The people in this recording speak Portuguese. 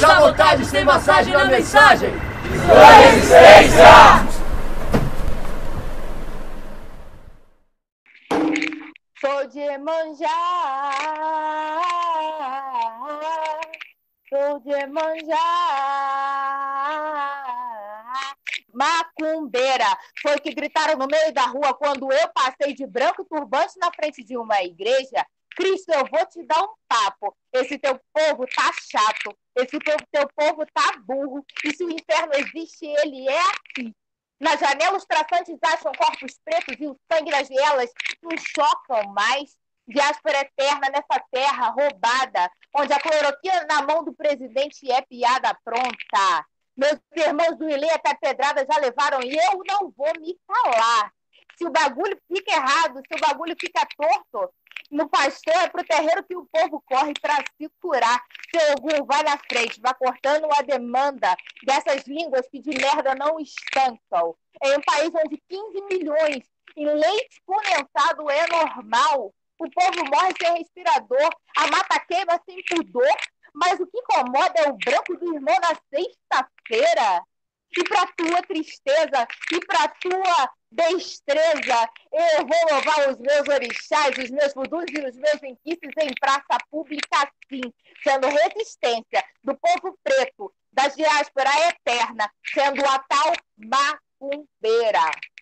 sabotagem sem massagem na mensagem. Resistência! Sou de Iemanjá, sou de Iemanjá, macumbeira. Foi o que gritaram no meio da rua quando eu passei de branco e turbante na frente de uma igreja. Cristo, eu vou te dar um papo. Esse teu povo tá chato, esse teu povo tá burro, e se o inferno existe, ele é aqui. Na janela, os traçantes acham corpos pretos e o sangue das vielas não chocam mais. Diáspora eterna nessa terra roubada, onde a cloroquina na mão do presidente é piada pronta. Meus irmãos do Ilê até pedrada já levaram e eu não vou me calar. Se o bagulho fica errado, se o bagulho fica torto, no pastor é pro terreiro que o povo corre para se curar. Seu Ogum, vai na frente, vai cortando a demanda dessas línguas que de merda não estancam. Em um país onde 15 milhões em leite condensado é normal, o povo morre sem respirador, a mata queima sem pudor, mas o que incomoda é o branco do irmão na sexta-feira. E para tua tristeza, e para tua destreza, eu vou louvar os meus orixás, os meus vudus e os meus enquices em praça pública, sim, sendo resistência do povo preto, da diáspora eterna, sendo a tal macumbeira.